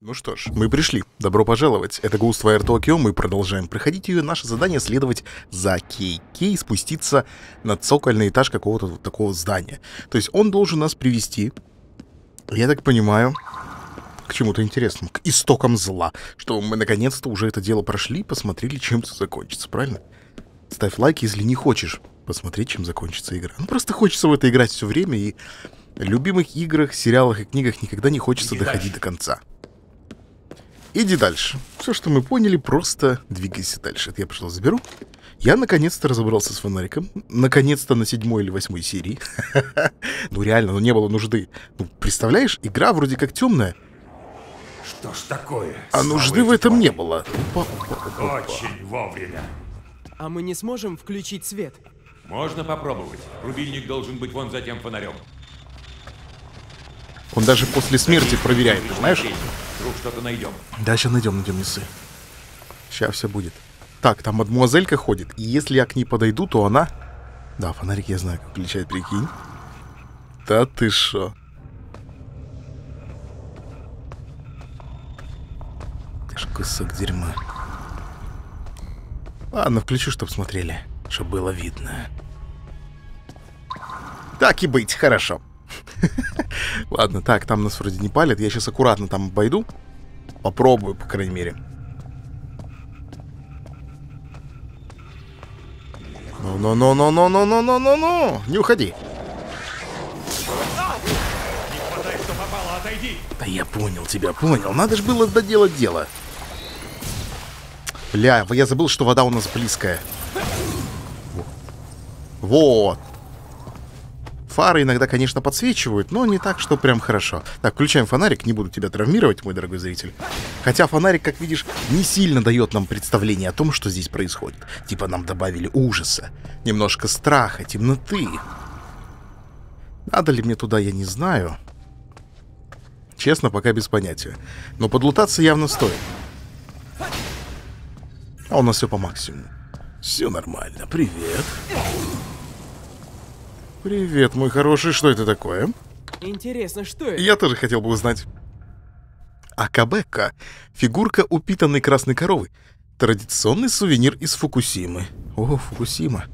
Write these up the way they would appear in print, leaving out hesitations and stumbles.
Ну что ж, мы пришли. Добро пожаловать. Это Ghostwire Tokyo. Мы продолжаем проходить ее. Наше задание следовать за Кей-Кей и спуститься на цокольный этаж какого-то вот такого здания. То есть он должен нас привести, я так понимаю, к чему-то интересному, к истокам зла. Чтобы мы наконец-то уже это дело прошли, посмотрели, чем все закончится, правильно? Ставь лайк, если не хочешь посмотреть, чем закончится игра. Ну просто хочется в это играть все время, и в любимых играх, сериалах и книгах никогда не хочется доходить до конца. Иди дальше. Все, что мы поняли, просто двигайся дальше. Это я, пожалуйста, заберу. Я наконец-то разобрался с фонариком. Наконец-то на 7-й или 8-й серии. Ну реально, не было нужды. Ну, представляешь, игра вроде как темная. Что ж такое? А нужды в этом не было. Очень вовремя. А мы не сможем включить свет? Можно попробовать. Рубильник должен быть вон за тем фонарем. Он даже после смерти проверяет, ты знаешь? Вдруг что-то найдем. Да, сейчас найдем, не ссы. Сейчас все будет. Так, там мадмуазелька ходит. И если я к ней подойду, то она... Да, фонарик я знаю, как включать, прикинь. Да ты шо? Ты ж кусок дерьма. Ладно, включу, чтоб смотрели. Чтоб было видно. Так и быть, хорошо. Ладно, так, там нас вроде не палят. Я сейчас аккуратно там обойду. Попробую, по крайней мере. Ну. Не уходи. Не хватай, что попало, отойди. Да я понял тебя, понял. Надо же было доделать дело. Бля, я забыл, что вода у нас близкая. Вот. Фары иногда, конечно, подсвечивают, но не так, что прям хорошо. Так, включаем фонарик, не буду тебя травмировать, мой дорогой зритель. Хотя фонарик, как видишь, не сильно дает нам представление о том, что здесь происходит. Типа нам добавили ужаса, немножко страха, темноты. Надо ли мне туда, я не знаю. Честно, пока без понятия. Но подлутаться явно стоит. А у нас все по максимуму. Все нормально, привет. Привет, мой хороший, что это такое? Интересно, что это? Я тоже хотел бы узнать. Акабека. Фигурка упитанной красной коровы. Традиционный сувенир из Фукусимы. О, Фукусима.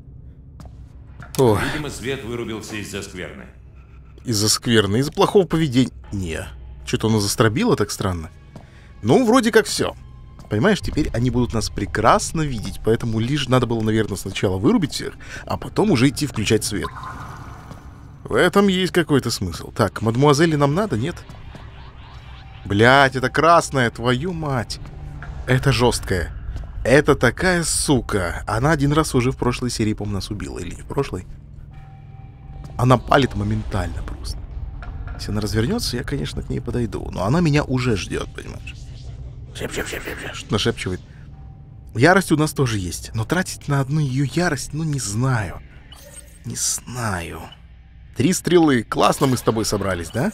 О, Видимо, свет вырубился из-за скверны. из-за скверны, из-за плохого поведения. Не, что-то оно застробило так странно. Ну, вроде как все. Понимаешь, теперь они будут нас прекрасно видеть, поэтому лишь надо было, наверное, сначала вырубить всех, а потом уже идти включать свет. В этом есть какой-то смысл. Так, мадмуазели нам надо, нет? Блять, это красная, твою мать. Это жесткая. Это такая сука. Она один раз уже в прошлой серии, по-моему, нас убила. Или не в прошлой? Она палит моментально просто. Если она развернется, я, конечно, к ней подойду. Но она меня уже ждет, понимаешь? Что нашепчивает. Ярость у нас тоже есть. Но тратить на одну ее ярость, ну не знаю. Не знаю. 3 стрелы. Классно мы с тобой собрались, да?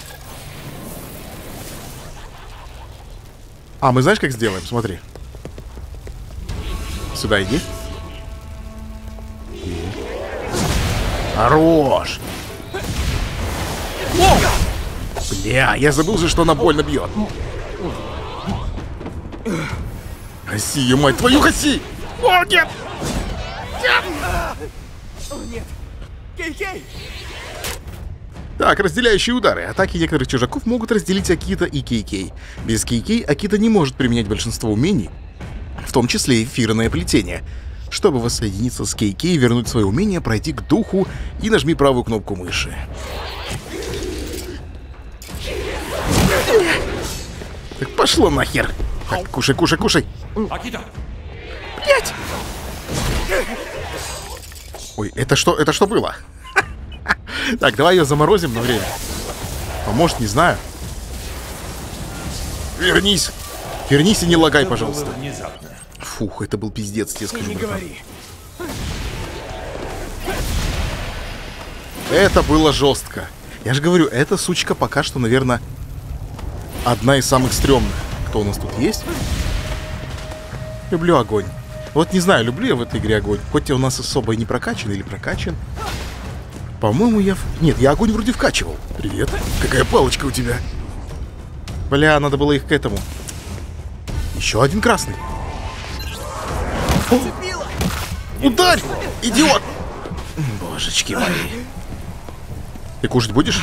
А, мы знаешь, как сделаем? Смотри. Сюда иди. Хорош! О! Бля, я забыл же, что она больно бьет. Гаси ее, мать твою, гаси! О, нет! Нет! О, нет! Кей-Кей! Так, разделяющие удары. Атаки некоторых чужаков могут разделить Акита и Кей-Кей. Без Кей-Кей Акита не может применять большинство умений, в том числе эфирное плетение. Чтобы воссоединиться с Кей-Кей и вернуть свое умение, пройди к духу и нажми правую кнопку мыши. Так пошло нахер! Так, кушай, кушай, кушай! Акита! Блять! Ой, это что было? Так, давай ее заморозим на время. А может, не знаю. Вернись! Вернись и не лагай, пожалуйста. Внезапно. Фух, это был пиздец, тебе скажу. Не братан. говори. Это было жестко. Я же говорю, эта сучка пока что, наверное, одна из самых стрёмных. Кто у нас тут есть? Люблю огонь. Вот не знаю, люблю я в этой игре огонь. Хоть я у нас особо и не прокачан или прокачан. По-моему, я... Нет, я огонь вроде вкачивал. Привет. Какая палочка у тебя? Бля, надо было их к этому. Еще один красный. Ударь! Идиот! Божечки мои. Ты кушать будешь?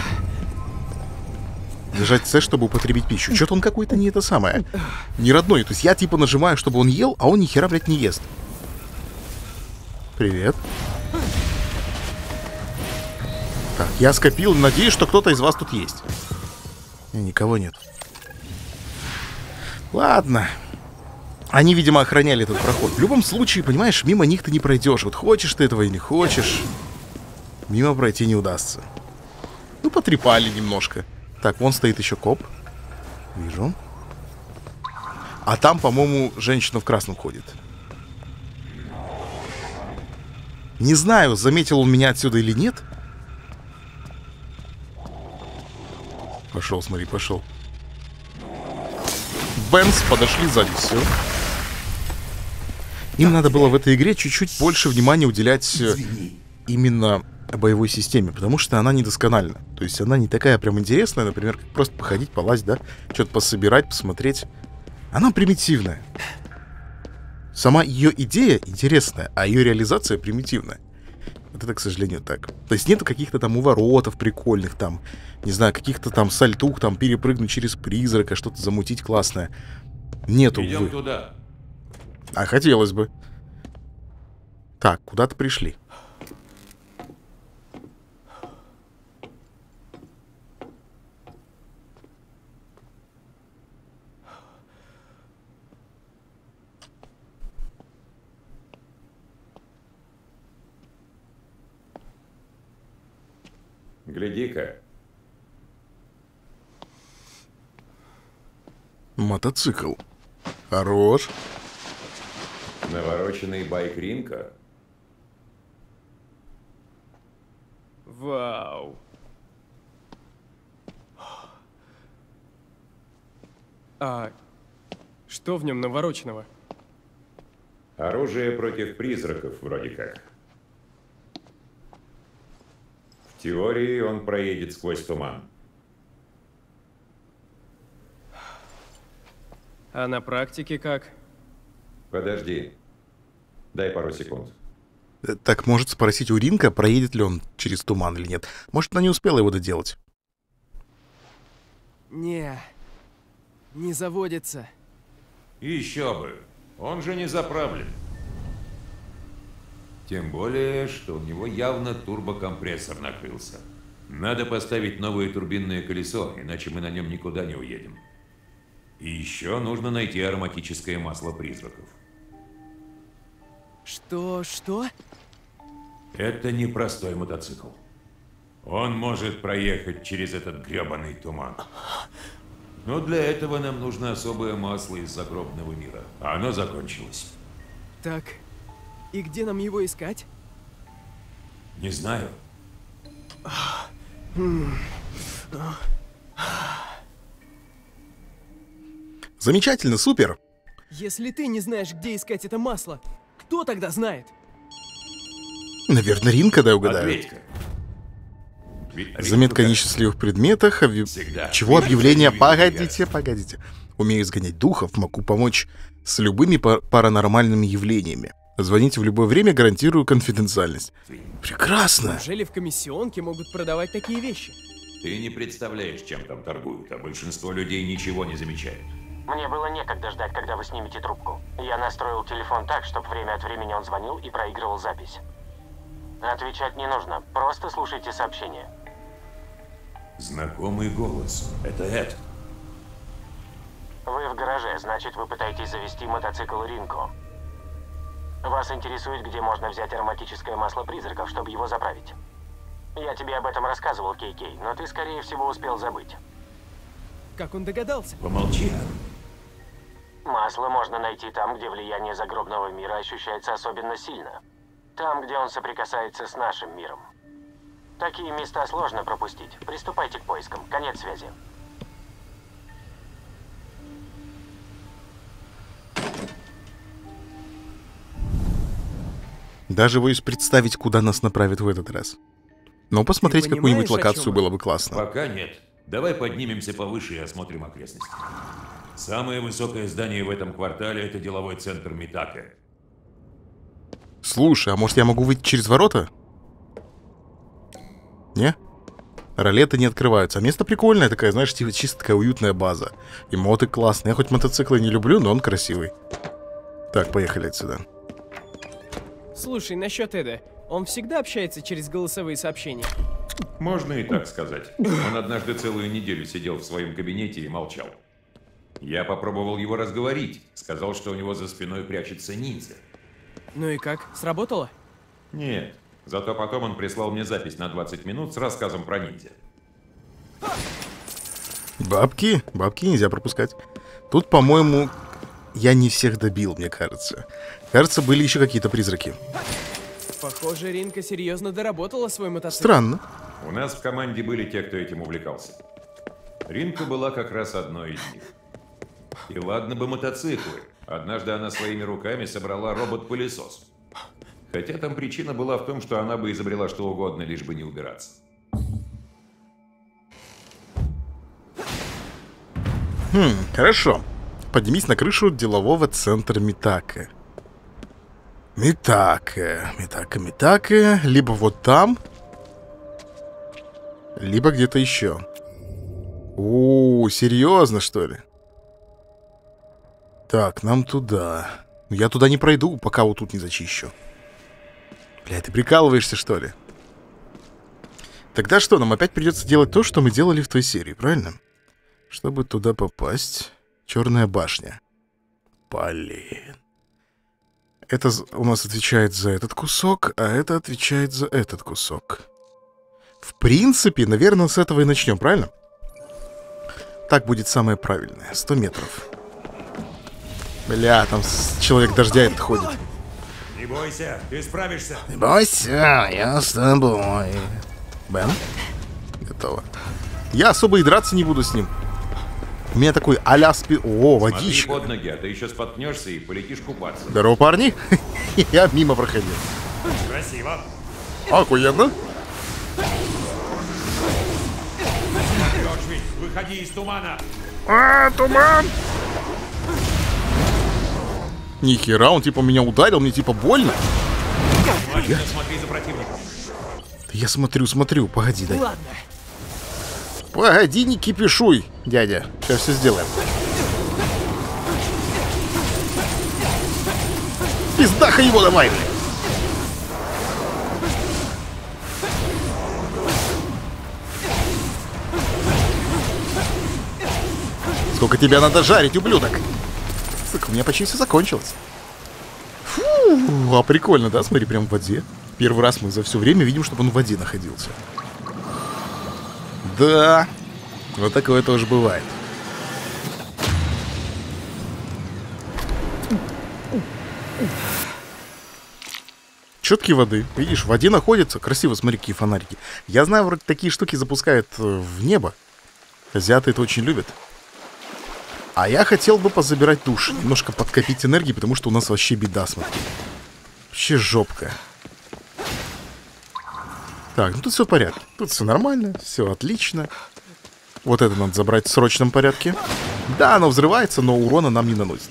Нажать С, чтобы употребить пищу. Что-то он какой-то не это самое. Не родной. То есть я типа нажимаю, чтобы он ел, а он ни хера, блядь, не ест. Привет. Так, я скопил. Надеюсь, что кто-то из вас тут есть. Никого нет. Ладно. Они, видимо, охраняли этот проход. В любом случае, понимаешь, мимо них ты не пройдешь. Вот хочешь ты этого или не хочешь, мимо пройти не удастся. Ну, потрепали немножко. Так, вон стоит еще коп. Вижу. А там, по-моему, женщина в красном ходит. Не знаю, заметил он меня отсюда или нет. Пошел, смотри, пошел. Бенс, подошли сзади, все. Им надо было в этой игре чуть-чуть больше внимания уделять именно боевой системе, потому что она недоскональна. То есть она не такая прям интересная, например, как просто походить, полазить, да, что-то пособирать, посмотреть. Она примитивная. Сама ее идея интересная, а ее реализация примитивная. Вот это, к сожалению, так. То есть нету каких-то там уворотов прикольных, там, не знаю, каких-то там сальтух, там, перепрыгнуть через призрака, что-то замутить классное. Нету, Идем увы. туда. А хотелось бы. Так, куда-то пришли. Гляди-ка. Мотоцикл. Хорош. Навороченный байк Ринка. Вау. А что в нем навороченного? Оружие против призраков, вроде как. В теории он проедет сквозь туман. А на практике как? Подожди. Дай пару секунд. Так, может спросить у Ринка, проедет ли он через туман или нет. Может, она не успела его доделать. Не заводится. Еще бы. Он же не заправлен. Тем более, что у него явно турбокомпрессор накрылся. Надо поставить новое турбинное колесо, иначе мы на нем никуда не уедем. И еще нужно найти ароматическое масло призраков. Что? Это не простой мотоцикл. Он может проехать через этот гребаный туман. Но для этого нам нужно особое масло из загробного мира. А оно закончилось. Так, и где нам его искать? Не знаю. Замечательно, супер. Если ты не знаешь, где искать это масло, кто тогда знает? Наверное, Ринка, дай угадаю. Ответь-ка. Ведь Заметка о Ринка несчастливых предметах. всегда. Чего объявление? Погодите. Погодите. Умею изгонять духов, могу помочь с любыми паранормальными явлениями. Звоните в любое время, гарантирую конфиденциальность. Прекрасно. Неужели в комиссионке могут продавать такие вещи? Ты не представляешь, чем там торгуют, а большинство людей ничего не замечает. Мне было некогда ждать, когда вы снимете трубку. Я настроил телефон так, чтобы время от времени он звонил и проигрывал запись. Отвечать не нужно, просто слушайте сообщение. Знакомый голос. Это Эд. Вы в гараже, значит, вы пытаетесь завести мотоцикл Ринко. Вас интересует, где можно взять ароматическое масло призраков, чтобы его заправить. Я тебе об этом рассказывал, Кей-Кей, но ты, скорее всего, успел забыть. Как он догадался? Помолчи. Масло можно найти там, где влияние загробного мира ощущается особенно сильно. Там, где он соприкасается с нашим миром. Такие места сложно пропустить. Приступайте к поискам. Конец связи. Даже боюсь представить, куда нас направят в этот раз. Но посмотреть Ты какую-нибудь понимаешь, о локацию чем было бы классно. Пока нет. Давай поднимемся повыше и осмотрим окрестности. Самое высокое здание в этом квартале – это деловой центр Митаке. Слушай, а может я могу выйти через ворота? Не? Ролеты не открываются. А место прикольное такая, знаешь, чисто такая уютная база. И моты классные. Я хоть мотоциклы не люблю, но он красивый. Так, поехали отсюда. Слушай, насчет Эда. Он всегда общается через голосовые сообщения? Можно и так сказать. Он однажды целую неделю сидел в своем кабинете и молчал. Я попробовал его разговорить. Сказал, что у него за спиной прячется ниндзя. Ну и как? Сработало? Нет. Зато потом он прислал мне запись на 20 минут с рассказом про ниндзя. Бабки нельзя пропускать. Тут, по-моему, я не всех добил, мне кажется. Кажется, были еще какие-то призраки. Похоже, Ринка серьезно доработала свой мотоцикл. Странно. У нас в команде были те, кто этим увлекался. Ринка была как раз одной из них. И ладно бы мотоциклы. Однажды она своими руками собрала робот-пылесос. Хотя там причина была в том, что она бы изобрела что угодно, лишь бы не убираться. Хорошо. Поднимись на крышу делового центра Митаке. Митаке. Либо вот там, либо где-то еще. О, серьезно, что ли? Так, нам туда. Я туда не пройду, пока вот тут не зачищу. Бля, ты прикалываешься, что ли? Тогда что, нам опять придется делать то, что мы делали в той серии, правильно? Чтобы туда попасть. Черная башня. Блин. Это у нас отвечает за этот кусок, а это отвечает за этот кусок. В принципе, наверное, с этого и начнем, правильно? Так будет самое правильное. 100 метров. Бля, там человек дождя этот ходит. Не бойся, ты справишься. Не бойся, я с тобой. Бэм. Готово. Я особо и драться не буду с ним. У меня такой а-ля спи... О, водичка. Смотри под ноги, а ты еще споткнешься и полетишь купаться. Здорово, парни. Я мимо проходил. Красиво. Охуенно. Йошви, выходи из тумана. Туман. Нихера, он типа меня ударил, мне типа больно. Внимательно смотри за противником. Я смотрю, погоди, дай. Ладно. Погоди, не кипишуй, дядя. Сейчас все сделаем. Пиздаха его давай. Сколько тебя надо жарить, ублюдок? Сука, у меня почти все закончилось. Фу, а прикольно, да? Смотри, прям в воде. Первый раз мы за все время видим, чтобы он в воде находился. Да, вот такое тоже бывает. Четкие воды. Видишь, в воде находятся. Красиво, смотри, какие фонарики. Я знаю, вроде такие штуки запускают в небо. Азиаты это очень любят. А я хотел бы позабирать душ. Немножко подкопить энергии, потому что у нас вообще беда, смотри. Вообще жопка. Так, ну тут все в порядке. Тут все нормально, все отлично. Вот это надо забрать в срочном порядке. Да, оно взрывается, но урона нам не наносит.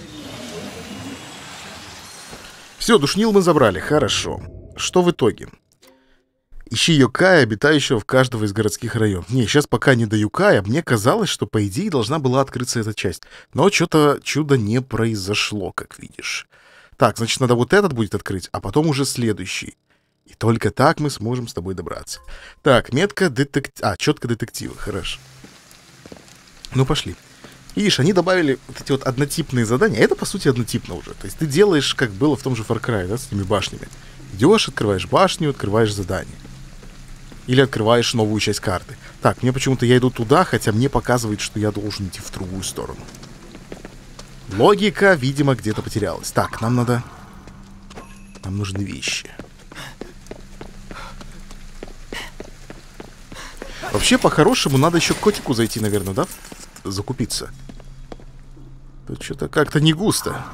Все, душнил мы забрали, хорошо. Что в итоге? Ищи Йокая, обитающего в каждого из городских районов. Не, сейчас пока не до Йокая. Мне казалось, что по идее должна была открыться эта часть. Но что-то чудо не произошло, как видишь. Так, значит, надо вот этот будет открыть, а потом уже следующий. И только так мы сможем с тобой добраться. Так, метка детектива. Четко детектива, хорошо. Ну, пошли. Видишь, они добавили вот эти вот однотипные задания. Это, по сути, однотипно уже. То есть ты делаешь, как было в том же Far Cry, да, с этими башнями. Идешь, открываешь башню, открываешь задание. Или открываешь новую часть карты. Так, мне почему-то я иду туда, хотя мне показывает, что я должен идти в другую сторону. Логика, видимо, где-то потерялась. Так, нам надо... Нам нужны вещи. Вообще, по-хорошему, надо еще к котику зайти, наверное, да? Закупиться. Тут что-то как-то не густо.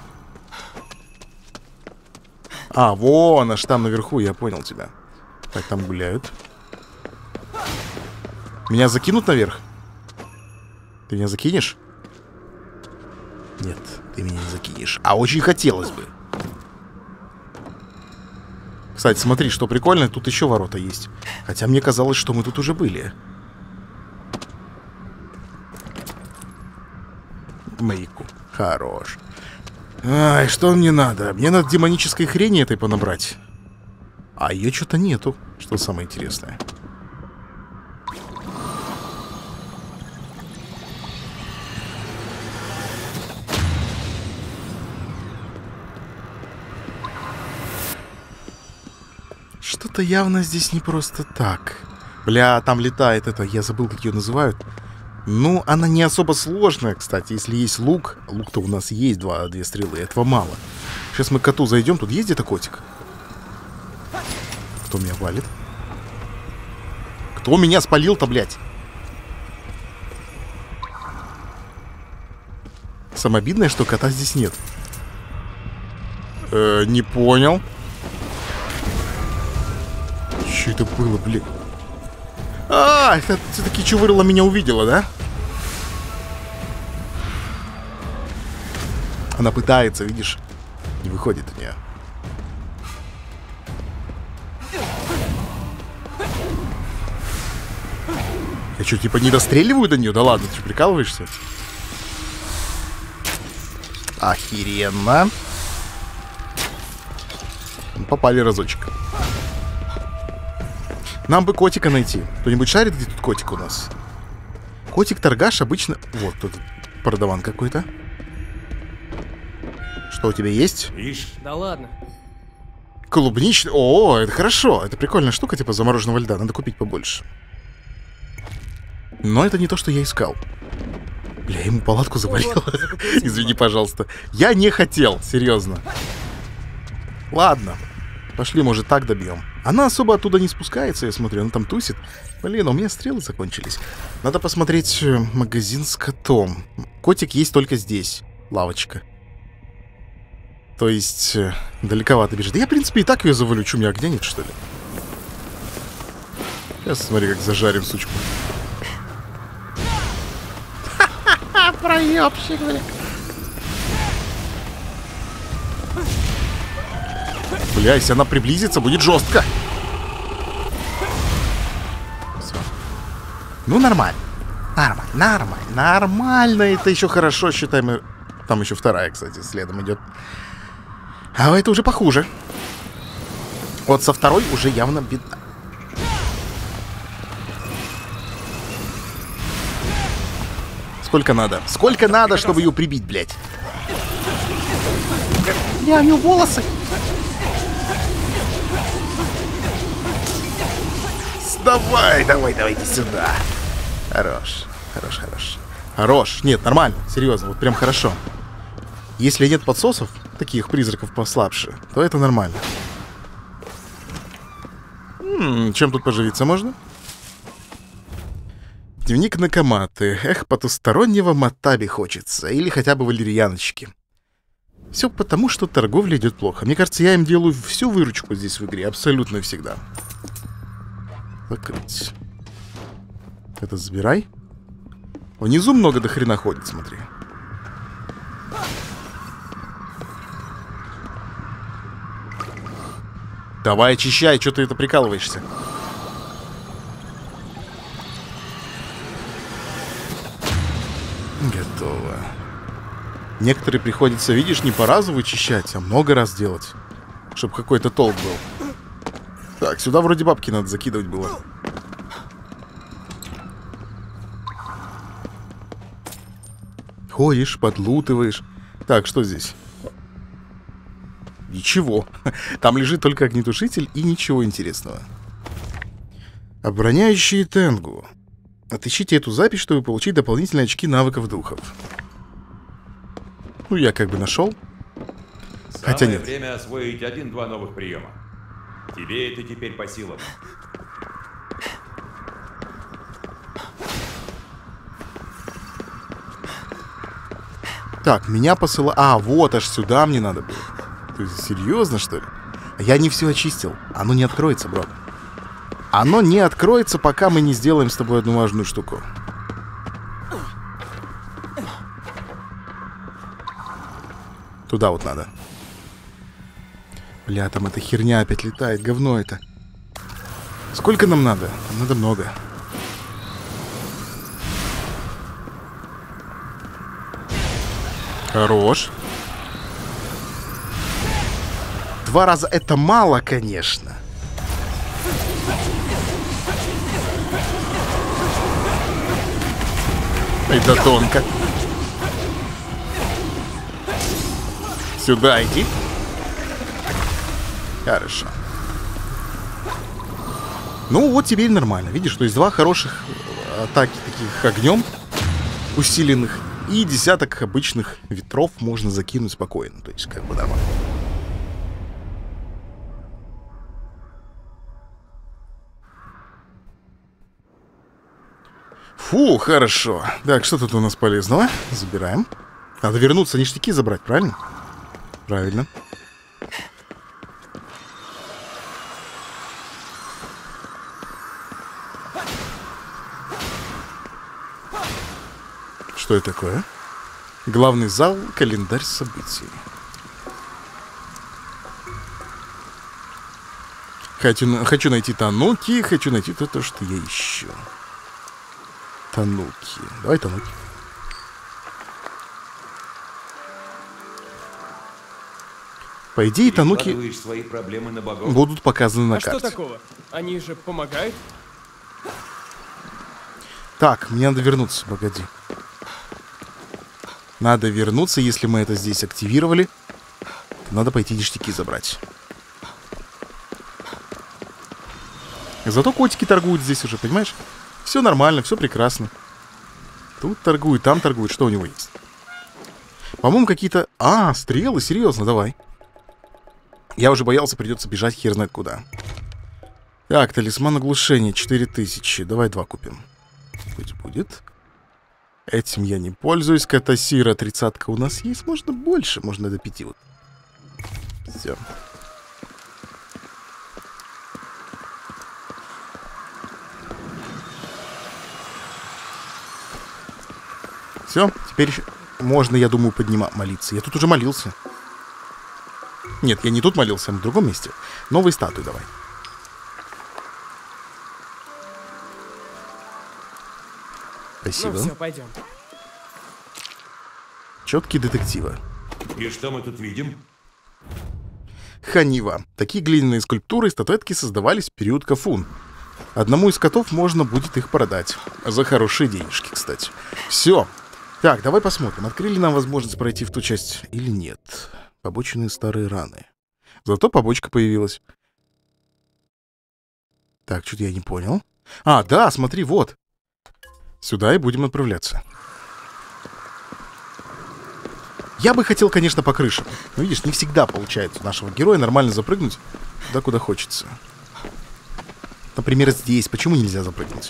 А, вон, аж там наверху, я понял тебя. Так, там гуляют. Меня закинут наверх? Ты меня закинешь? Нет, ты меня не закинешь. А очень хотелось бы. Кстати, смотри, что прикольно, тут еще ворота есть. Хотя мне казалось, что мы тут уже были. Мейку. Хорош. Ай, что мне надо? Мне надо демонической хрени этой понабрать. А ее что-то нету, что самое интересное. Что-то явно здесь не просто так. Бля, там летает это, я забыл, как ее называют. Ну, она не особо сложная, кстати. Если есть лук, лук-то у нас есть, две стрелы, этого мало. Сейчас мы к коту зайдем, тут есть где-то котик? Кто меня валит? Кто меня спалил-то, блядь? Самое обидное, что кота здесь нет. Не понял. Что это было, блин? А, это все-таки чувырла меня увидела, да? Она пытается, видишь? Не выходит у нее. Я что, типа не достреливаю до нее? Да ладно, ты что, прикалываешься? Охеренно. Попали разочек. Нам бы котика найти. Кто-нибудь шарит, где тут котик у нас? Котик-торгаш обычно... Вот тут продаван какой-то. Что у тебя есть? Ишь. Да ладно. Клубничный... О, это хорошо. Это прикольная штука, типа замороженного льда. Надо купить побольше. Но это не то, что я искал. Бля, ему палатку завалило. Извини, пожалуйста. Я не хотел, серьезно. Ладно. Пошли, может, так добьем. Она особо оттуда не спускается, я смотрю. Она там тусит. Блин, у меня стрелы закончились. Надо посмотреть магазин с котом. Котик есть только здесь. Лавочка. То есть, далековато бежит. Да я, в принципе, и так ее завалю. Че, у меня огня нет, что ли? Сейчас смотри, как зажарим сучку. Ха-ха-ха, проебщик, бля. Бля, если она приблизится, будет жестко. Все. Ну, нормально. Нормально. Это еще хорошо, считаем. Там еще вторая, кстати, следом идет. А это уже похуже. Вот со второй уже явно беда. Сколько надо? Сколько надо, чтобы ее прибить, блядь? Я у нее волосы. Давай, иди сюда. Хорош. Нет, нормально, серьезно, вот прям хорошо. Если нет подсосов, таких призраков послабше, то это нормально. Чем тут поживиться можно? Дневник Накаматы. Эх, потустороннего Матаби хочется. Или хотя бы валерьяночки. Все потому, что торговля идет плохо. Мне кажется, я им делаю всю выручку здесь в игре. Абсолютно всегда. Закрыть. Это забирай. Внизу много до хрена ходит, смотри. Давай очищай, что ты это прикалываешься? Готово. Некоторые приходится, видишь, не по разу вычищать, а много раз делать, чтобы какой-то толк был. Так, сюда вроде бабки надо закидывать было. Ходишь, подлутываешь. Так, что здесь? Ничего. Там лежит только огнетушитель и ничего интересного. Обороняющие Тенгу. Отыщите эту запись, чтобы получить дополнительные очки навыков духов. Ну, я как бы нашел. Хотя нет. Время освоить 1-2 новых приема. Тебе это теперь по силам. Так, меня посылали... А, вот аж сюда мне надо было. Ты серьезно, что ли? Я не все очистил. Оно не откроется, бро. Оно не откроется, пока мы не сделаем с тобой одну важную штуку. Туда вот надо. Бля, там эта херня опять летает. Говно это. Сколько нам надо? Нам надо много. Хорош. 2 раза это мало, конечно. Это тонко. Сюда иди. Хорошо. Ну вот теперь нормально. Видишь, то есть 2 хороших атаки таких огнем усиленных и десяток обычных ветров можно закинуть спокойно. То есть как бы нормально. Фу, хорошо. Так, что тут у нас полезного? Забираем. Надо вернуться, ништяки забрать, правильно? Правильно. Что это такое? Главный зал, календарь событий. Хочу найти Тануки, хочу найти то, что я ищу. Тануки. Давай Тануки. По идее, Тануки свои проблемы на богов. будут показаны на А карте. что такого? Они же помогают? Так, мне надо вернуться, погоди. Надо вернуться, если мы это здесь активировали. То надо пойти ништяки забрать. Зато котики торгуют здесь уже, понимаешь? Все нормально, все прекрасно. Тут торгуют, там торгуют. Что у него есть? По-моему, какие-то... А, стрелы, серьезно, давай. Я уже боялся, придется бежать хер знает куда. Так, талисман оглушения, 4000. Давай 2 купим. Пусть будет. Этим я не пользуюсь. Катасира 30-ка у нас есть. Можно больше, можно до 5 вот. Все. Все, теперь можно, я думаю, молиться. Я тут уже молился. Нет, я не тут молился, а в другом месте. Новые статуи давай. Спасибо. Ну все, пойдем. Четкие детективы. И что мы тут видим? Ханива. Такие глиняные скульптуры и статуэтки создавались в период Кафун. Одному из котов можно будет их продать. За хорошие денежки, кстати. Все. Так, давай посмотрим, открыли нам возможность пройти в ту часть или нет. Побочные старые раны. Зато побочка появилась. Так, что-то я не понял. А, да, смотри, вот. Сюда и будем отправляться. Я бы хотел, конечно, по крышам. Но видишь, не всегда получается у нашего героя нормально запрыгнуть туда, куда хочется. Например, здесь. Почему нельзя запрыгнуть?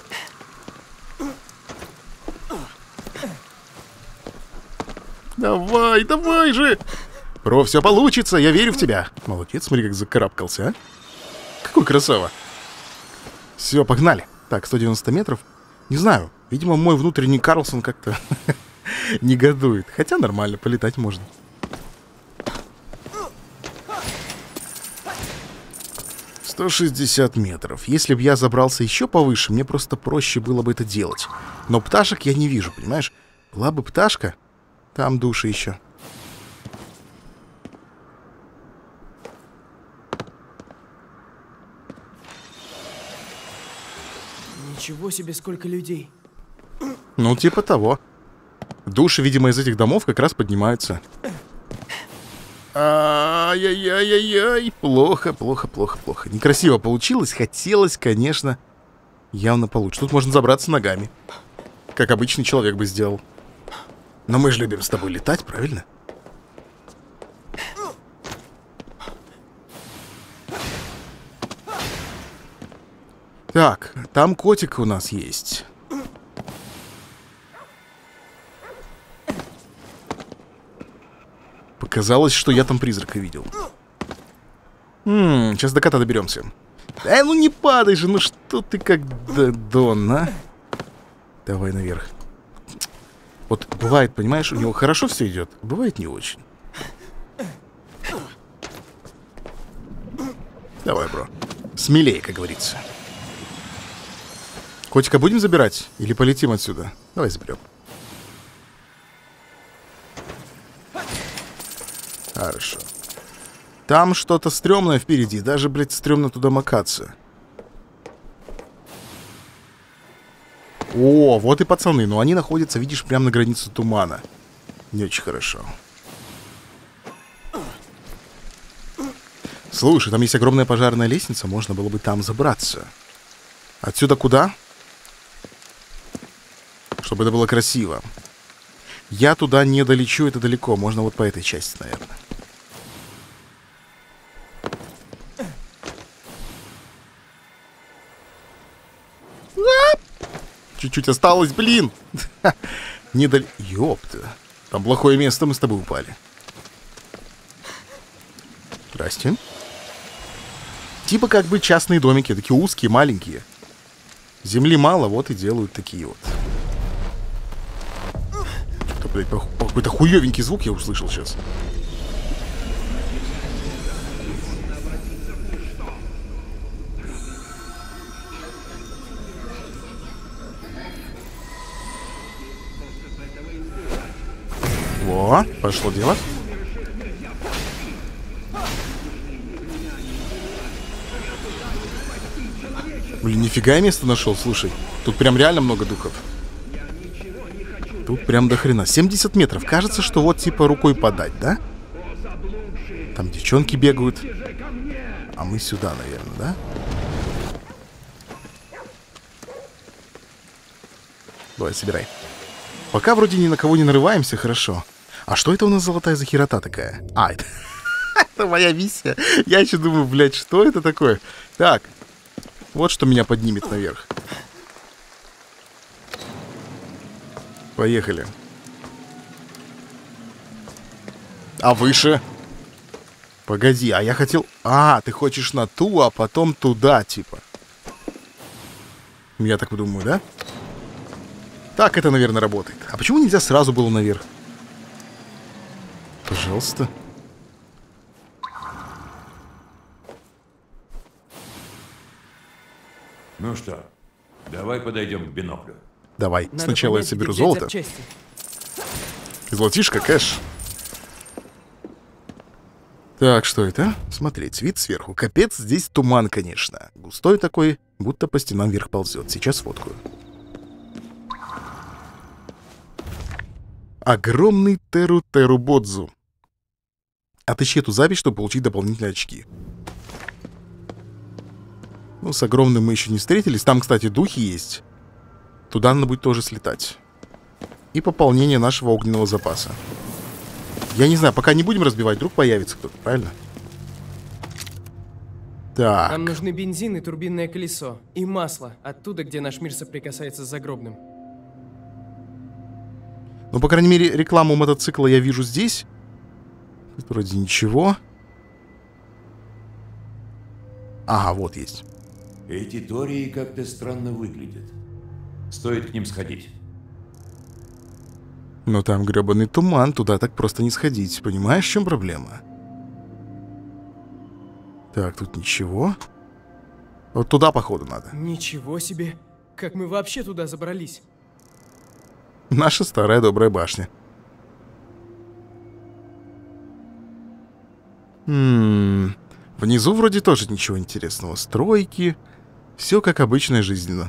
Давай, давай же! Бро, все получится, я верю в тебя. Молодец, смотри, как закарабкался, а. Какой красава. Все, погнали. Так, 190 метров. Не знаю, видимо, мой внутренний Карлсон как-то негодует. Хотя нормально, полетать можно. «160 метров. Если бы я забрался еще повыше, мне просто проще было бы это делать. Но пташек я не вижу, понимаешь? Была бы пташка, там души еще. Ничего себе, сколько людей. Ну, типа того. Души, видимо, из этих домов как раз поднимаются. Ай-яй-яй-яй-яй. Плохо, плохо, плохо, плохо. Некрасиво получилось. Хотелось, конечно, явно получше. Тут можно забраться ногами. Как обычный человек бы сделал. Но мы же любим с тобой летать, правильно? Так, там котик у нас есть. Показалось, что я там призрака видел. Сейчас до кота доберемся. Ну не падай же, ну что ты как Дон, а? Давай наверх. Вот бывает, понимаешь, у него хорошо все идет, бывает не очень. Давай, бро. Смелее, как говорится. Котика будем забирать? Или полетим отсюда? Давай заберем. Хорошо. Там что-то стрёмное впереди. Даже, блядь, стрёмно туда макаться. О, вот и пацаны. Но они находятся, видишь, прямо на границе тумана. Не очень хорошо. Слушай, там есть огромная пожарная лестница. Можно было бы там забраться. Отсюда куда? Чтобы это было красиво. Я туда не долечу, это далеко. Можно вот по этой части, наверное. Чуть-чуть осталось, блин. Не дали... Ёпта. Там плохое место, мы с тобой упали. Здрасте. Типа как бы частные домики, такие узкие, маленькие. Земли мало, вот и делают такие вот. Что-то, блядь, какой-то хуёвенький звук я услышал сейчас. Во, пошло дело. Блин, нифига я место нашел, слушай. Тут прям реально много духов. Тут прям до хрена. 70 метров. Кажется, что вот типа рукой подать, да? Там девчонки бегают. А мы сюда, наверное, да? Давай, собирай. Пока вроде ни на кого не нарываемся, хорошо. А что это у нас золотая захерота такая? А, это... это моя миссия. Я еще думаю, блядь, что это такое? Так. Вот что меня поднимет наверх. Поехали. А выше? Погоди, а я хотел... А, ты хочешь на ту, а потом туда, типа. Я так думаю, да? Так это, наверное, работает. А почему нельзя сразу было наверх? Пожалуйста. Ну что, давай подойдем к биноклю. Давай, Надо сначала понять, я соберу где взять золото. запчасти. Золотишко, кэш. Так, что это? Смотреть, вид сверху. Капец, здесь туман, конечно. Густой такой, будто по стенам вверх ползет. Сейчас фоткаю. Огромный Теру-Теру-Бодзу. Отыщи эту запись, чтобы получить дополнительные очки. Ну, с огромным мы еще не встретились. Там, кстати, духи есть. Туда надо будет тоже слетать. И пополнение нашего огненного запаса. Я не знаю, пока не будем разбивать, вдруг появится кто-то, правильно? Так. Нам нужны бензин и турбинное колесо. И масло. Оттуда, где наш мир соприкасается с загробным. Ну, по крайней мере, рекламу мотоцикла я вижу здесь. Тут вроде ничего. Ага, вот есть. Эти тории как-то странно выглядят. Стоит к ним сходить. Но там гребаный туман, туда так просто не сходить. Понимаешь, в чем проблема? Так, тут ничего. Вот туда, походу, надо. Ничего себе. Как мы вообще туда забрались? Наша старая добрая башня. Внизу вроде тоже ничего интересного. Стройки. Все как обычно жизненно.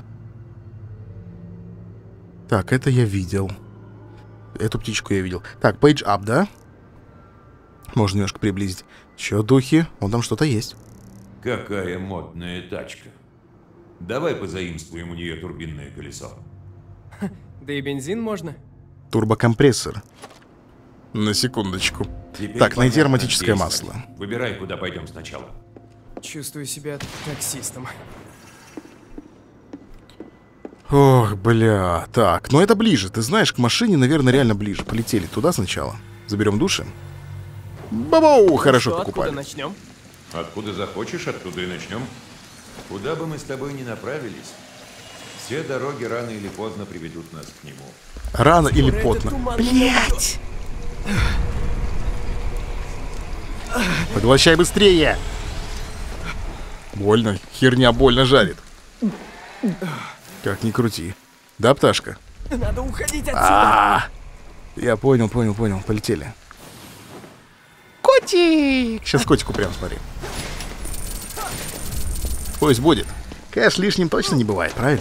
Так, это я видел. Эту птичку я видел. Так, page up, да? Можно немножко приблизить. Че, духи? Вон там что-то есть. Какая модная тачка. Давай позаимствуем у нее турбинное колесо. Да и бензин можно. Турбокомпрессор. На секундочку. Теперь Так, найди понятно, ароматическое где масло. искать. Выбирай, куда пойдем сначала. Чувствую себя таксистом. Ох, бля. Так, ну это ближе. Ты знаешь, к машине, наверное, реально ближе. Полетели туда сначала. Заберем души. Бабау! Хорошо Что, покупали. откуда начнем? Откуда захочешь, оттуда и начнем. Куда бы мы с тобой ни направились, все дороги рано или поздно приведут нас к нему. Рано или Скоро поздно. этот туман Блять! Поглощай быстрее! Больно. Херня больно жарит. Как ни крути. Да, пташка? Надо уходить отсюда. Я понял. Полетели. Котик! Сейчас котику прям смотри. Пусть будет. Кэш лишним точно не бывает, правильно?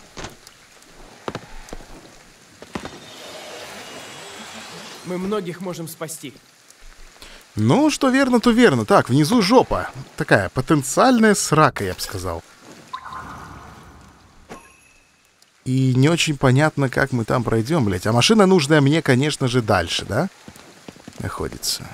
Мы многих можем спасти. Ну, что верно, то верно. Так, внизу жопа. Такая потенциальная срака, я бы сказал. И не очень понятно, как мы там пройдем, блядь. А машина нужная мне, конечно же, дальше, да? Находится.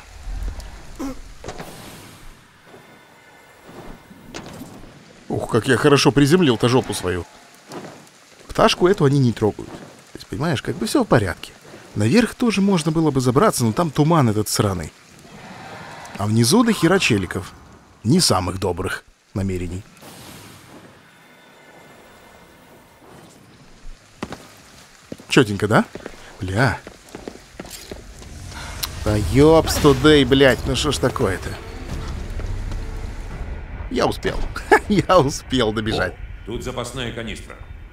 Ух, как я хорошо приземлил-то жопу свою. Пташку эту они не трогают. То есть, понимаешь, как бы все в порядке. Наверх тоже можно было бы забраться, но там туман этот сраный. А внизу до хера челиков. Не самых добрых намерений. Чётенько, да? Бля. Да ёбс тудей, блядь, ну что ж такое-то? Я успел. Я успел добежать. О, тут запасная канистра.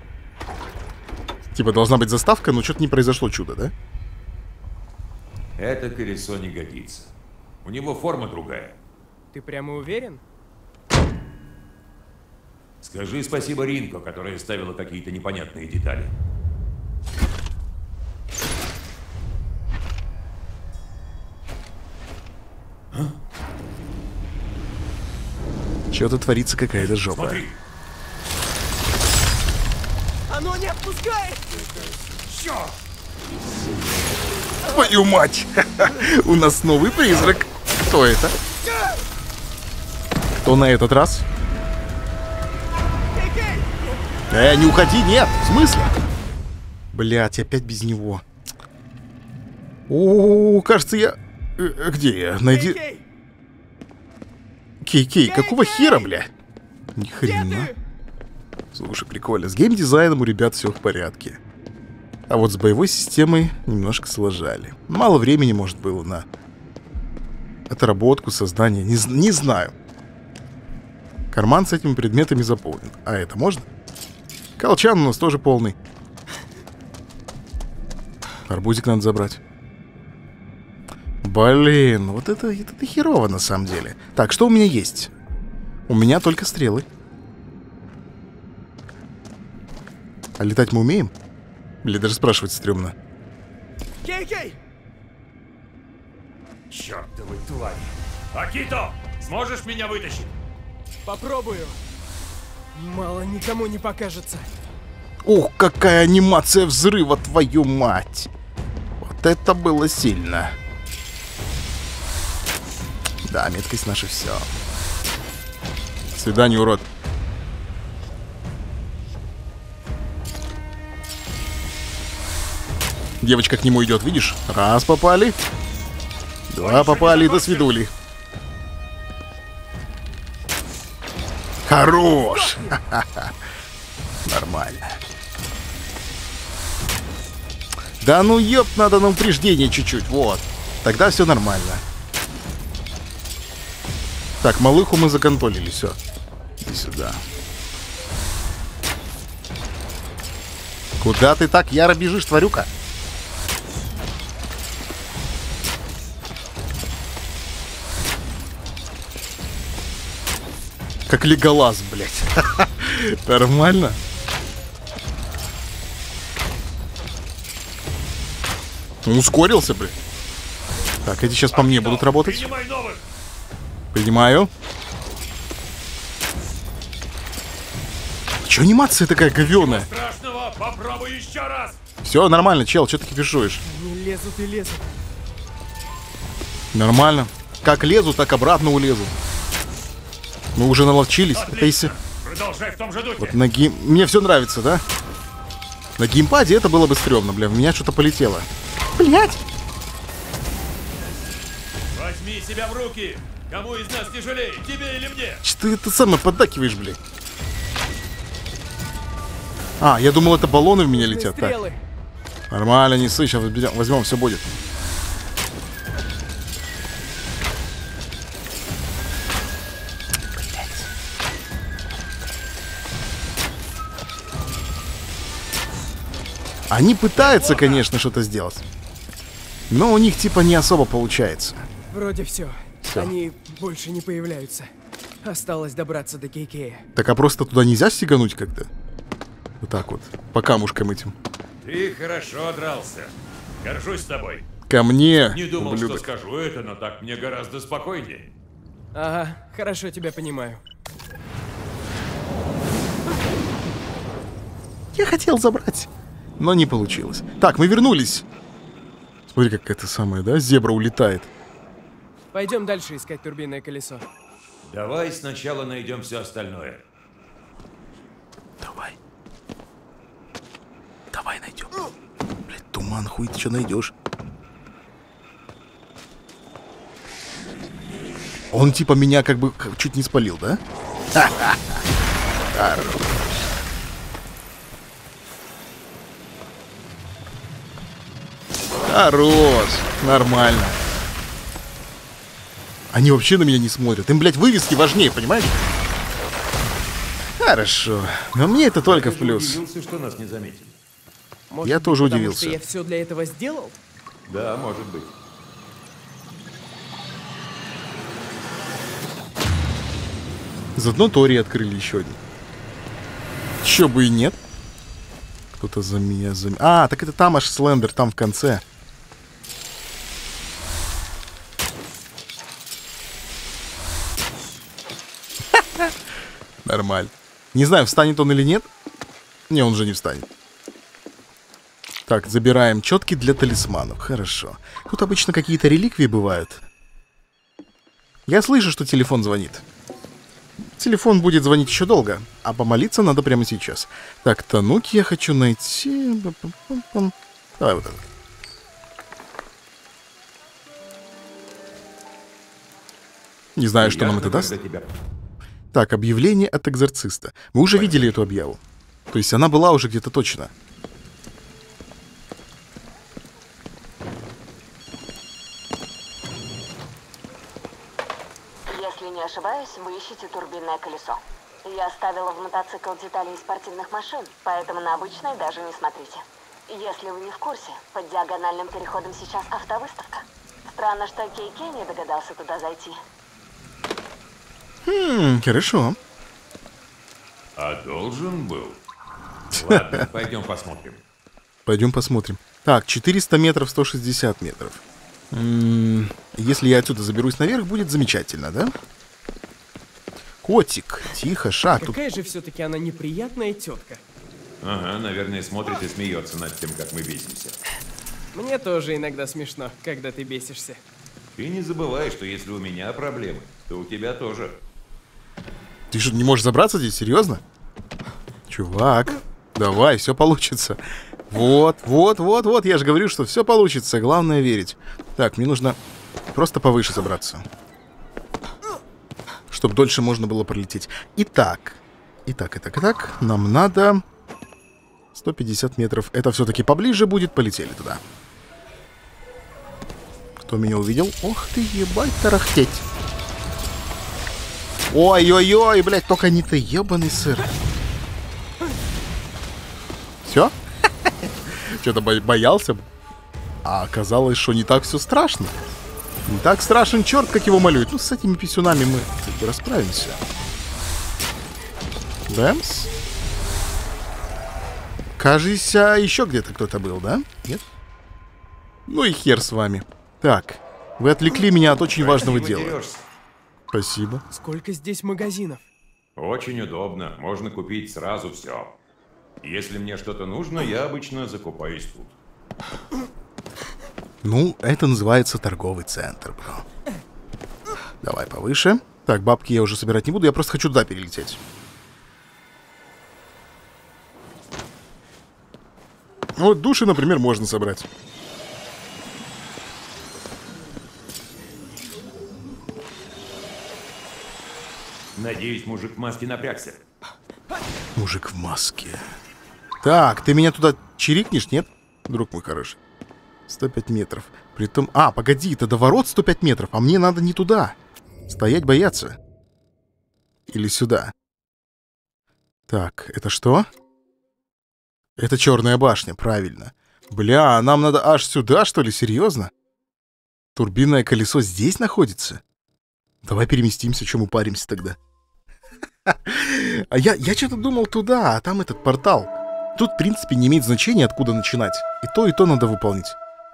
Типа должна быть заставка, но что-то не произошло чудо, да? Это колесо не годится. У него форма другая. Ты прямо уверен? Скажи спасибо Ринко, которая ставила какие-то непонятные детали. Что-то творится какая-то жопа. Смотри! Оно не отпускает! Чёрт! Твою мать! У нас новый призрак. Кто это? Кто на этот раз? Не уходи, нет! В смысле? Блять, опять без него. О, кажется, я... Где я? Найди... Кей, какого хера, бля? Ни хрена. Слушай, прикольно. С геймдизайном у ребят все в порядке. А вот с боевой системой немножко сложали. Мало времени, может, было на отработку, создание. Не знаю. Карман с этими предметами заполнен. А это можно? Колчан у нас тоже полный. Арбузик надо забрать. Блин, вот это херово на самом деле. Так, что у меня есть? У меня только стрелы. А летать мы умеем? Или даже спрашивать стрёмно. Кей! Чёртовы твари! Акито! Сможешь меня вытащить? Попробую. Мало никому не покажется. Ух, какая анимация взрыва, твою мать! Вот это было сильно. Да, меткость наша все. До свидания, урод. Девочка к нему идет, видишь? Раз попали. Два попали, до свидули. Хорош! Нормально. Да ну ёп, надо на упреждение чуть-чуть, вот. Тогда все нормально. Так, малыху мы законтролили, все. Иди сюда. Куда ты так яро бежишь, тварюка? Как Леголас, блядь. Нормально. Он ускорился, блядь. Так, эти сейчас по мне будут работать. Принимаю. Че анимация такая говёная? Страшного, попробуй еще раз. Все нормально, чел, что ты кипишуешь? Не лезут и лезут. Нормально. Как лезу, так обратно улезу. Мы уже наловчились. Это если... Продолжай в том же духе. Вот на Мне все нравится, да? На геймпаде это было бы стрёмно, бля. В меня что-то полетело. Блять! Возьми себя в руки. Кому из нас тяжелее, тебе или мне? Что ты самое поддакиваешь, блядь? А, я думал, это баллоны в меня Нужны летят. Так, стрелы. нормально, не сы, сейчас возьмем, все будет. Они пытаются, конечно, что-то сделать. Но у них типа не особо получается. Вроде все. Всё. Они больше не появляются. Осталось добраться до Кейкея. Так, а просто туда нельзя стегануть как-то? Вот так вот, по камушкам этим. Ты хорошо дрался. Горжусь тобой. Ко мне, Не думал, ублюдок. что скажу это, но так мне гораздо спокойнее. Ага, хорошо тебя понимаю. Я хотел забрать, но не получилось. Так, мы вернулись. Смотри, как это самое, да? Зебра улетает. Пойдем дальше искать турбинное колесо. Давай сначала найдем все остальное. Давай. Давай найдем. Блядь, туман, хуй ты что найдешь? Он типа меня как бы чуть не спалил, да? Хорош. Хорош. Нормально. Они вообще на меня не смотрят. Им, блядь, вывески важнее, понимаешь? Хорошо. Но мне это только в Я плюс. удивился, что нас не заметили. Может Я быть, тоже потому удивился. что я все для этого сделал? Да, может быть. Заодно Тори открыли еще один. Еще бы и нет. Кто-то за меня... А, так это там аж Слендер, там в конце. Нормально. Не знаю, встанет он или нет. Не, он же не встанет. Так, забираем четки для талисманов. Хорошо. Тут обычно какие-то реликвии бывают. Я слышу, что телефон звонит. Телефон будет звонить еще долго, а помолиться надо прямо сейчас. Так, Тануки я хочу найти. Давай вот так. Не знаю, что нам это даст. Когда тебя- Так, объявление от экзорциста. Вы уже видели эту объяву? То есть она была уже где-то точно. Если не ошибаюсь, вы ищете турбинное колесо. Я ставила в мотоцикл детали из спортивных машин, поэтому на обычные даже не смотрите. Если вы не в курсе, под диагональным переходом сейчас автовыставка. Странно, что Кей-Кей не догадался туда зайти. Хорошо. А должен был. Ладно, пойдем посмотрим. Пойдем посмотрим. Так, 400 метров, 160 метров. Если я отсюда заберусь наверх, будет замечательно, да? Котик, тихо, шаг. Тут... Какая же все-таки она неприятная тетка. Ага, наверное, смотрит и смеется над тем, как мы бесимся. Мне тоже иногда смешно, когда ты бесишься. Ты не забывай, что если у меня проблемы, то у тебя тоже. Ты что, не можешь забраться здесь? Серьезно? Чувак, давай, все получится. Вот, я же говорю, что все получится. Главное верить. Так, мне нужно просто повыше забраться. Чтобы дольше можно было пролететь. Итак, нам надо 150 метров. Это все-таки поближе будет. Полетели туда. Кто меня увидел? Ох ты, ебать, тарахтеть. Ой-ой-ой, блядь, только не ты, ебаный сыр. Все? Что-то боялся. А оказалось, что не так все страшно. Не так страшен черт, как его малюют. Ну, с этими писюнами мы кстати, расправимся. Бэмс. Кажется, еще где-то кто-то был, да? Нет? Ну и хер с вами. Так, вы отвлекли меня от очень важного Красиво дела. дерешься. Спасибо. Сколько здесь магазинов? Очень удобно, можно купить сразу все. Если мне что-то нужно, я обычно закупаюсь тут. Ну, это называется торговый центр, бро. Давай повыше. Так, бабки я уже собирать не буду, я просто хочу туда перелететь. Вот души, например, можно собрать. Надеюсь, мужик в маске напрягся. Мужик в маске. Так, ты меня туда чирикнешь, нет? Друг мой хороший. 105 метров. Притом... А, погоди, это до ворот 105 метров, а мне надо не туда. Стоять бояться. Или сюда. Так, это что? Это черная башня, правильно. Бля, нам надо аж сюда, что ли? Серьезно? Турбинное колесо здесь находится? Давай переместимся, чем мы паримся тогда. А я что-то думал туда, а там этот портал. Тут, в принципе, не имеет значения, откуда начинать. И то надо выполнить.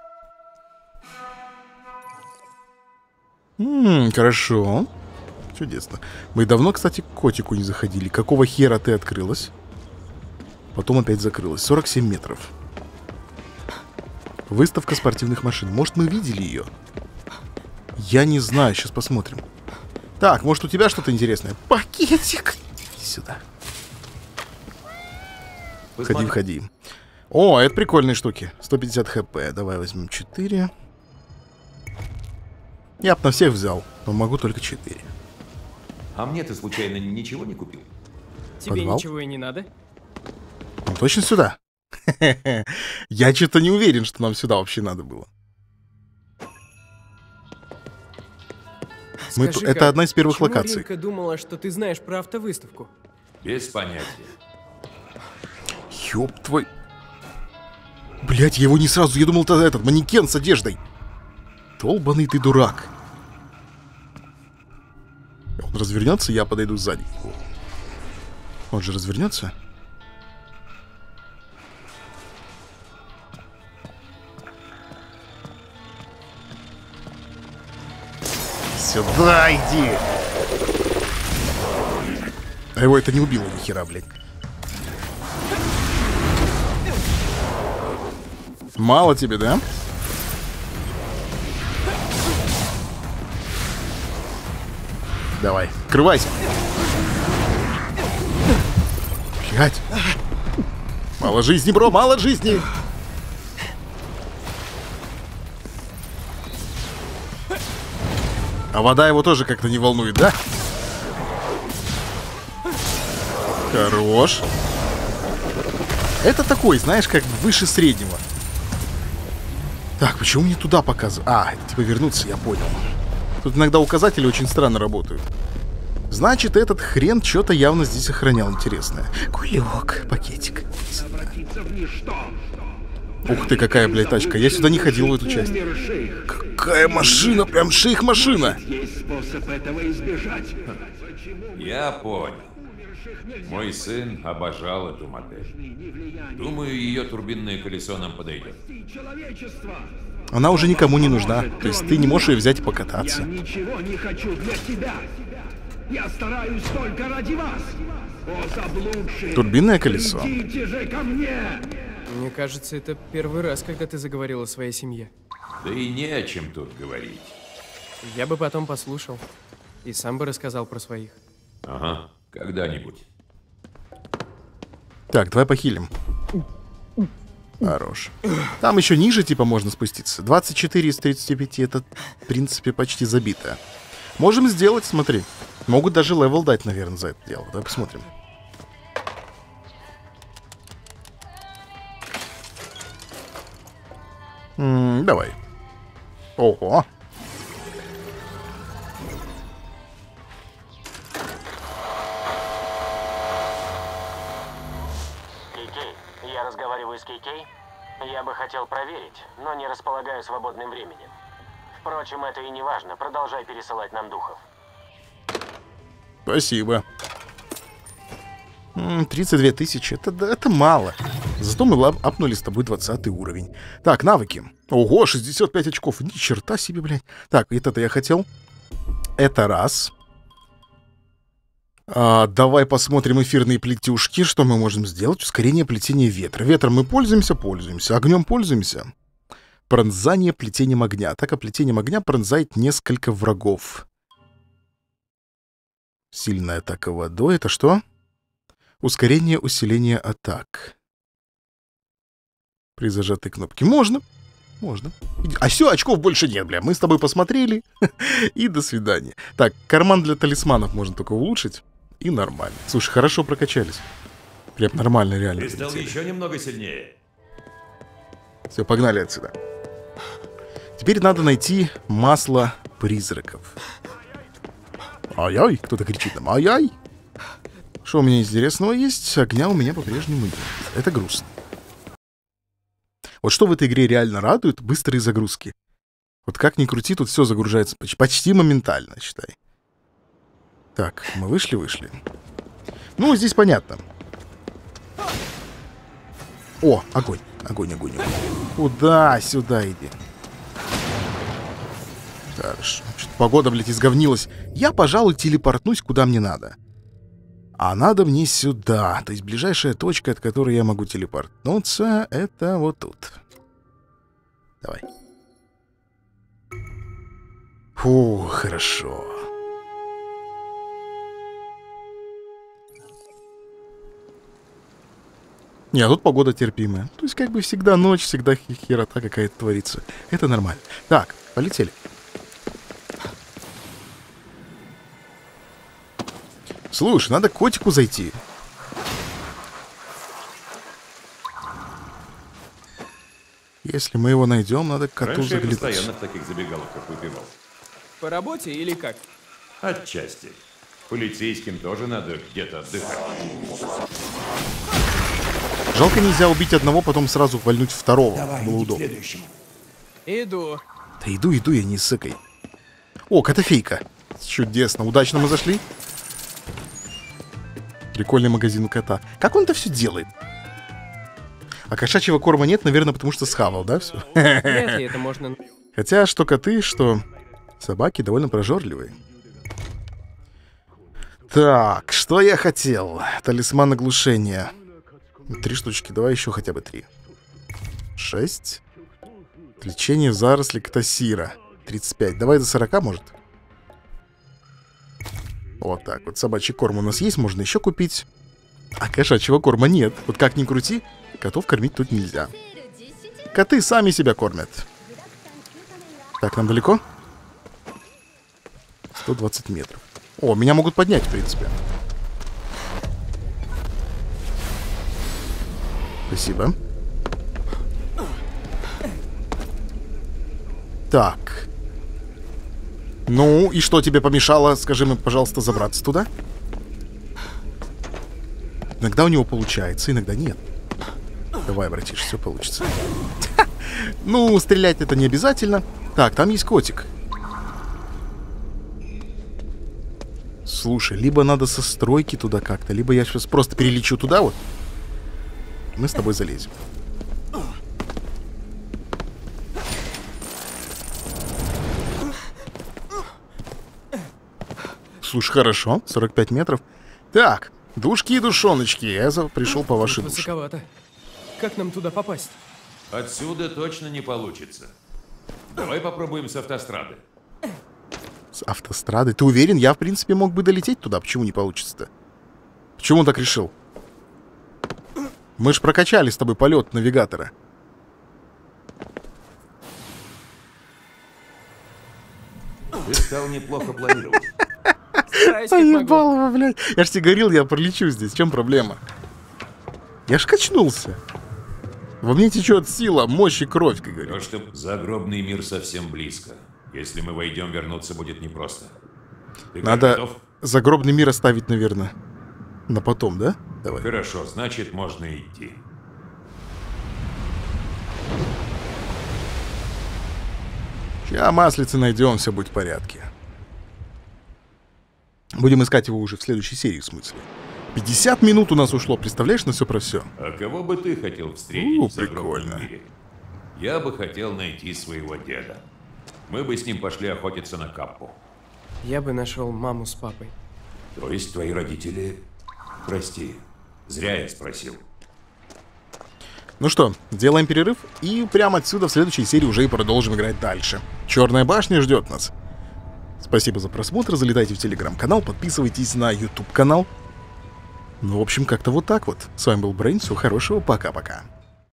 Хорошо. Чудесно. Мы давно, кстати, к котику не заходили. Какого хера ты открылась? Потом опять закрылась. 47 метров. Выставка спортивных машин. Может, мы видели ее? Я не знаю. Сейчас посмотрим. Так, может, у тебя что-то интересное? Пакетик. Иди сюда. Входи. О, это прикольные штуки. 150 хп. Давай возьмем 4. Я бы на всех взял, но могу только 4. А мне ты случайно ничего не купил? Тебе Подвал? ничего и не надо? Ну, точно сюда? Я что-то не уверен, что нам сюда вообще надо было. Это одна из первых локаций. Ринка думала, что ты знаешь про автовыставку? Без понятия. Ёб твой... Блять, я его не сразу... Я думал, это этот манекен с одеждой. Долбаный ты дурак. Он развернется, я подойду сзади. Он же развернется. Сюда иди. А его это не убило ни хера, блядь. Мало тебе, да? Давай, открывайся. Блядь. Мало жизни, бро, мало жизни. А вода его тоже как-то не волнует, да? Хорош. Это такой, знаешь, как выше среднего. Так, почему мне туда показывают? А, это типа вернуться, я понял. Тут иногда указатели очень странно работают. Значит, этот хрен что-то явно здесь охранял интересное. Кулек, пакетик. Ух ты, какая, блядь, тачка. Я сюда не ходил в эту часть. Какая машина, прям шейх-машина. Я понял. Мой сын обожал эту модель. Думаю, ее турбинное колесо нам подойдет. Она уже никому не нужна. То есть ты не можешь ее взять и покататься. Я ничего не хочу для тебя. Я стараюсь только ради вас. О, заблудшие. Турбинное колесо. Идите же ко мне. Мне кажется, это первый раз, когда ты заговорил о своей семье. Да и не о чем тут говорить. Я бы потом послушал. И сам бы рассказал про своих. Ага, когда-нибудь. Так, давай похилим. Хорош. Там еще ниже, типа, можно спуститься. 24 из 35, это, в принципе, почти забито. Можем сделать, смотри. Могут даже левел дать, наверное, за это дело. Давай посмотрим. Давай. Ого. Кейкей, я разговариваю с Кейкей. Я бы хотел проверить, но не располагаю свободным временем. Впрочем, это и не важно. Продолжай пересылать нам духов. Спасибо. 32 тысячи. Это мало. Зато мы апнули с тобой 20 уровень. Так, навыки. Ого, 65 очков. Ни черта себе, блядь. Так, это я хотел. Это раз. Давай посмотрим эфирные плетюшки. Что мы можем сделать? Ускорение плетения ветра. Ветром мы пользуемся. Огнем пользуемся. Пронзание плетением огня. Атака плетением огня пронзает несколько врагов. Сильная атака водой. Это что? Ускорение, усиление атак. При зажатой кнопке. Можно. Можно. А все, очков больше нет, бля. Мы с тобой посмотрели. И до свидания. Так, карман для талисманов можно только улучшить. И нормально. Слушай, хорошо прокачались. Прям нормально, реально. Ты стал еще немного сильнее. Все, погнали отсюда. Теперь надо найти масло призраков. Ай-ай, кто-то кричит нам. Ай-ай. Что у меня интересного есть? Огня у меня по-прежнему нет. Это грустно. Вот что в этой игре реально радует — быстрые загрузки. Вот как ни крути, тут все загружается почти моментально, считай. Так, мы вышли. Ну, здесь понятно. О, огонь. Куда? Сюда иди. Хорошо. Что-то погода, блядь, изговнилась. Я, пожалуй, телепортнусь куда мне надо. А надо мне сюда. То есть ближайшая точка, от которой я могу телепортнуться, это вот тут. Давай. Фу, хорошо. Не, а тут погода терпимая. То есть как бы всегда ночь, всегда херота какая-то творится. Это нормально. Так, полетели. Слушай, надо к котику зайти. Если мы его найдем, надо к коту Раньше я заглянуть. постоянно в таких забегаловках выпивал. По работе или как? Отчасти. Полицейским тоже надо где-то отдыхать. Жалко, нельзя убить одного, потом сразу вальнуть второго. Было удобно. Иду. Да иду, я не сыкай. О, котофейка. Чудесно, удачно мы зашли. Прикольный магазин у кота. Как он это все делает? А кошачьего корма нет, наверное, потому что схавал, да, все? Вряд ли это можно... Хотя, что коты, что собаки довольно прожорливые. Так, что я хотел? Талисман оглушения. 3 штучки, давай еще хотя бы 3. 6. Лечение в заросли ктосира. 35. Давай до 40, может? Вот так вот. Собачий корм у нас есть, можно еще купить. А кошачьего корма нет. Вот как ни крути, котов кормить тут нельзя. Коты сами себя кормят. Так, нам далеко? 120 метров. О, меня могут поднять, в принципе. Спасибо. Так. Ну, и что тебе помешало, скажи мне, пожалуйста, забраться туда? Иногда у него получается, иногда нет. Давай, братиш, все получится. Ну, стрелять это не обязательно. Так, там есть котик. Слушай, либо надо со стройки туда как-то, либо я сейчас просто перелечу туда вот. Мы с тобой залезем. Слушай, хорошо, 45 метров. Так, душки и душоночки, я пришел по вашей душе. Высоковато. Как нам туда попасть? Отсюда точно не получится. Давай попробуем с автострады. С автострады? Ты уверен? Я, в принципе, мог бы долететь туда. Почему не получится-то? Почему он так решил? Мы ж прокачали с тобой полет навигатора. Ты стал неплохо планировать. Стараюсь, как могу. Поебал его, блядь. Я ж тебе говорил, я пролечу здесь. В чем проблема? Я ж качнулся. Во мне течет сила, мощь и кровь, как То, говорится. что загробный мир совсем близко. Если мы войдем, вернуться будет непросто. Ты как, Надо готов? загробный мир оставить, наверное, на потом, да? Давай. Хорошо, значит, можно идти. Ща маслицы найдем, все будет в порядке. Будем искать его уже в следующей серии, в смысле. 50 минут у нас ушло, представляешь, на все про все. А кого бы ты хотел встретить в прикольно. загробном мире? Я бы хотел найти своего деда. Мы бы с ним пошли охотиться на Каппу. Я бы нашел маму с папой. То есть твои родители... Прости, зря я спросил. Ну что, делаем перерыв и прямо отсюда в следующей серии уже и продолжим играть дальше. Черная башня ждет нас. Спасибо за просмотр, залетайте в телеграм-канал, подписывайтесь на YouTube-канал. Ну, в общем, как-то вот так вот. С вами был Брейн, всего хорошего, пока-пока.